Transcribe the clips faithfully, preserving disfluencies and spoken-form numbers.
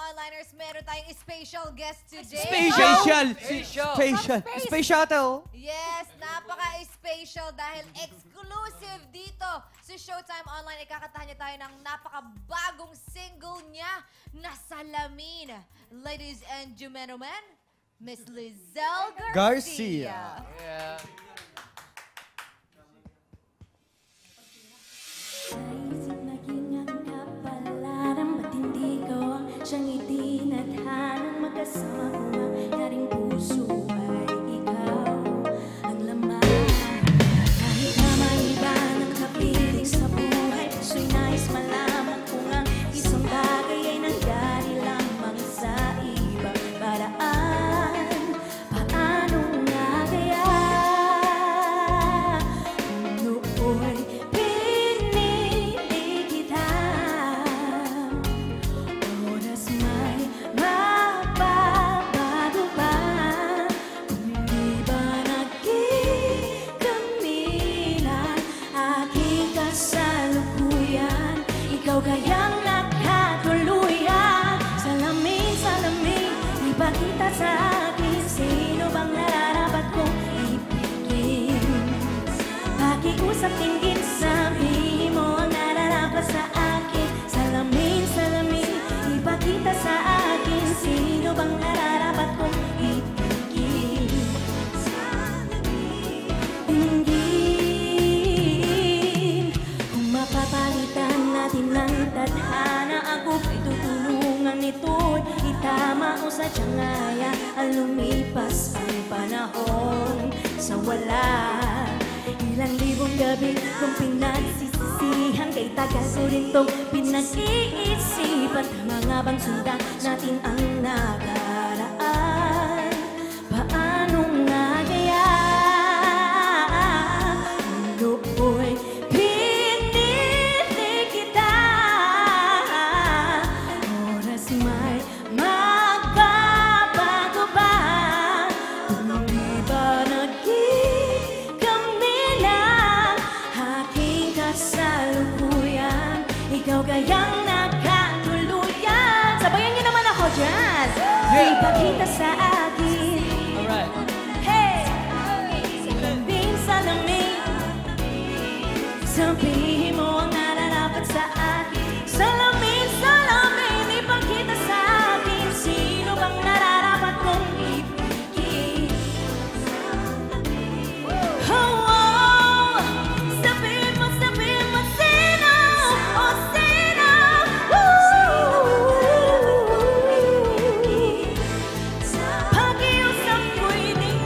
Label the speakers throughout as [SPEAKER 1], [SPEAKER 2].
[SPEAKER 1] onliners, meron tayong special guest today.
[SPEAKER 2] Special!
[SPEAKER 3] Special!
[SPEAKER 2] Special! Special to!
[SPEAKER 1] Yes, napaka-special dahil exclusive dito sa Showtime Online. Ikakatahan niya tayo ng napakabagong single niya na Salamin. Ladies and gentlemen, Miss Lizelle Garcia.
[SPEAKER 2] Garcia.
[SPEAKER 3] Yeah.
[SPEAKER 4] Naisip naging ang kapalaran, ba't hindi ko siyang itinadhanang magkasama ko ang yaring puso ay ikaw ang laman. Kahit na may iba ng kapiling sa buhay, puso'y nais malaman kung ang isang bagay ay nangyari lamang sa iba paraan. Paano nga kaya nooy kayang nakatuluyan. Salamin, salamin, ipakita sa akin sino bang nararapat kong ibigin. Pakiusap tingin, sabihin mo ang nararapat sa akin. Salamin, salamin, ipakita sa akin sino bang nararapat kong ibigin. Tingin, kung mapapalitan natin ng tadhana, ako ay tutulungan nito'y itama o sadyang ngaya ang lumipas ang panahon sa wala. Ilang libong gabi kung pinagsisisihan, kay tagal ko rin itong pinag-iisipan. Tama nga bang sundan natin ang nakaraan? Paano nga kaya nooy ikaw kayang nakatuluyan. Sabayan niyo naman ako dyan. Ipakita sa akin.
[SPEAKER 3] Alright.
[SPEAKER 4] Hey! Salamin, salamin, sabihin mo ang nararapat sa akin. Salamin, salamin, ipakita sa akin sino bang nararapat kong ibigin. Oh, oh, sabihin mo, sabihin mo sino, oh sino. Pakiusap ko'y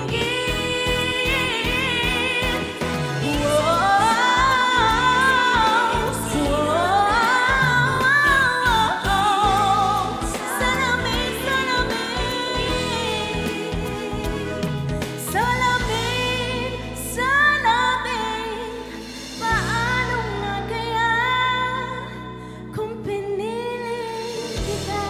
[SPEAKER 4] dinggin. Salamin, salamin, salamin, salamin. Paano nga kaya kung piniling kita?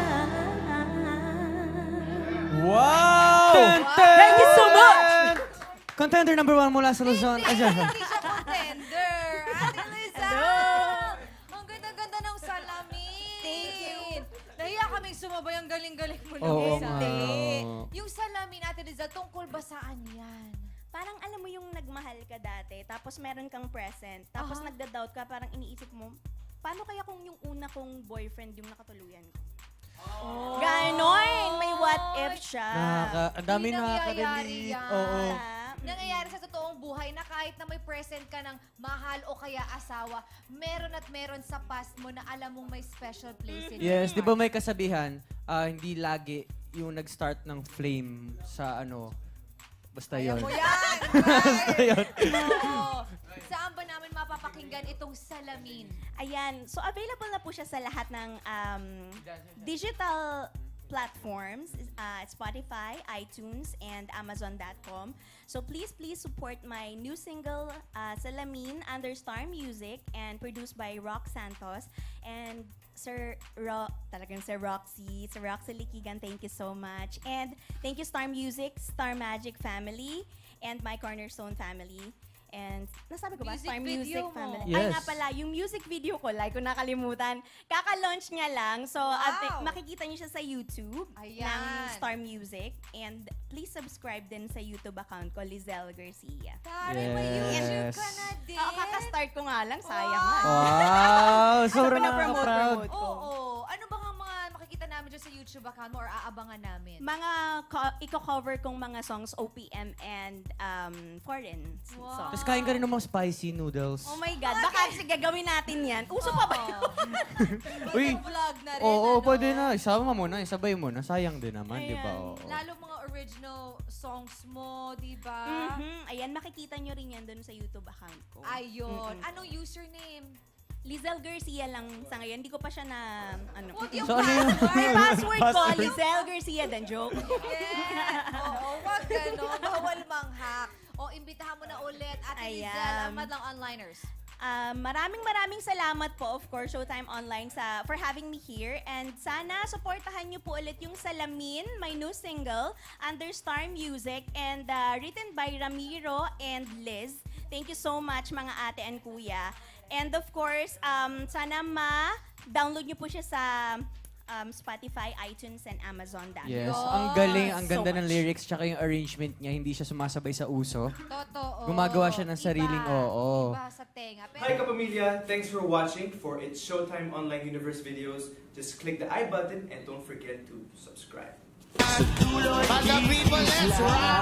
[SPEAKER 2] Wow!
[SPEAKER 4] Thank you so much!
[SPEAKER 2] Contender number one mula sa Luzon. Ay, sorry.
[SPEAKER 1] Hindi siya contender. Ate Lizelle! Ang ganda-ganda ng salamin.
[SPEAKER 4] Thank you.
[SPEAKER 1] Nahiya kaming sumabay, ang galing-galing mo
[SPEAKER 2] Oo
[SPEAKER 1] lang.
[SPEAKER 2] nga.
[SPEAKER 1] Yung salamin, Ate Lizelle, tungkol ba saan yan?
[SPEAKER 4] Parang alam mo yung nagmahal ka dati, tapos meron kang present, tapos
[SPEAKER 1] Aha.
[SPEAKER 4] nagda-doubt ka, parang iniisip mo, paano kaya kung yung una kong boyfriend yung nakatuluyan ko?
[SPEAKER 1] Oh.
[SPEAKER 4] Ganon! May what if siya.
[SPEAKER 2] Nakaka, ang dami
[SPEAKER 1] Hindi nangyayari
[SPEAKER 2] nakaka-relate.
[SPEAKER 1] yan.
[SPEAKER 2] Oo.
[SPEAKER 4] Ah,
[SPEAKER 1] Nangyayari sa totoong buhay na kahit na may present ka ng mahal o kaya asawa, meron at meron sa past mo na alam mong may special place in your
[SPEAKER 2] Yes, di ba
[SPEAKER 1] heart.
[SPEAKER 2] may kasabihan, ah, hindi lagi yung nag-start ng flame sa ano, basta
[SPEAKER 1] Ayan
[SPEAKER 2] yun.
[SPEAKER 1] mo yan!
[SPEAKER 2] Basta yun.
[SPEAKER 1] Oo. Saan ba namin mapapakinggan itong salamin?
[SPEAKER 4] Ayan, so available na po siya sa lahat ng um, digital platforms, uh, Spotify, iTunes, and Amazon dot com. So please, please support my new single, uh, Salamin, under Star Music, and produced by Rock Santos. And Sir Ro, talagang Sir Roxy, Sir Roxy Likigan, thank you so much. And thank you Star Music, Star Magic family, and my Cornerstone family.
[SPEAKER 3] And nasabi ko ba?
[SPEAKER 1] Music
[SPEAKER 3] Star
[SPEAKER 1] video
[SPEAKER 3] Music
[SPEAKER 1] mo.
[SPEAKER 3] Family.
[SPEAKER 2] Yes.
[SPEAKER 3] Ay nga pala, yung music video ko, like ko nakalimutan, kaka-launch niya lang. So,
[SPEAKER 1] Wow.
[SPEAKER 3] at, makikita niyo siya sa YouTube
[SPEAKER 1] Ayan.
[SPEAKER 3] ng Star Music. And please subscribe din sa YouTube account ko, Lizelle Garcia.
[SPEAKER 1] Tari, may
[SPEAKER 2] Yes.
[SPEAKER 1] YouTube ka na din.
[SPEAKER 3] Oo, kaka-start ko nga lang, sayang nga.
[SPEAKER 2] Wow! Sobrang
[SPEAKER 3] Ano pinapromote,
[SPEAKER 2] nakaka-proud.
[SPEAKER 3] promote ko?
[SPEAKER 1] Oo. Ano ba ang mga makikita namin dyan sa YouTube account mo or aabangan namin?
[SPEAKER 3] Mga co- i-cover kong mga songs, O P M and um, foreign s-
[SPEAKER 1] Wow.
[SPEAKER 3] songs.
[SPEAKER 2] Tapos kain ka rin ng mga spicy noodles.
[SPEAKER 3] Oh my God, baka kasi gagawin natin yan. Uso pa ba yun?
[SPEAKER 2] Uy.
[SPEAKER 1] vlog na rin,
[SPEAKER 2] Oo,
[SPEAKER 1] ano?
[SPEAKER 2] pwede na. Isama mo na, isabay mo na. Sayang din naman, di ba?
[SPEAKER 3] Ayan.
[SPEAKER 2] Oo.
[SPEAKER 1] Lalo mga original songs mo, di ba?
[SPEAKER 3] Mhm. Ayan, makikita nyo rin yan dun sa YouTube account ko.
[SPEAKER 1] Ayun.
[SPEAKER 3] Mm-mm.
[SPEAKER 1] Anong username?
[SPEAKER 3] Lizelle Garcia lang sa ngayon. Hindi ko pa siya na, ano.
[SPEAKER 1] What yung
[SPEAKER 2] So, ano yung-
[SPEAKER 3] May password ko,
[SPEAKER 2] Password?
[SPEAKER 3] Lizelle Garcia, then joke.
[SPEAKER 1] Yeah. Oo, wag gano'n. Bawal manghak. O, imbitahan mo na ulit. Ate
[SPEAKER 3] Ayan.
[SPEAKER 1] Lizelle, ang madlang onliners.
[SPEAKER 3] Um, maraming maraming salamat po, of course, Showtime Online sa for having me here. And sana supportahan niyo po ulit yung Salamin, my new single, under Star Music, and uh, written by Ramiro and Liz. Thank you so much, mga ate and kuya. And of course, um, sana ma-download niyo po siya sa um, Spotify, iTunes, and Amazon.
[SPEAKER 2] Yes,
[SPEAKER 1] Yes.
[SPEAKER 2] ang galing, ang
[SPEAKER 3] So
[SPEAKER 2] ganda ng
[SPEAKER 3] much.
[SPEAKER 2] lyrics, tsaka yung arrangement niya, hindi siya sumasabay sa uso.
[SPEAKER 1] Totoo.
[SPEAKER 2] Gumagawa siya ng sariling
[SPEAKER 1] Iba.
[SPEAKER 2] oo.
[SPEAKER 1] Iba sa tenga. Pero,
[SPEAKER 5] Hi Kapamilya! Thanks for watching. For its Showtime Online Universe videos, just click the I button and don't forget to subscribe.
[SPEAKER 6] Pag the people, let's rock!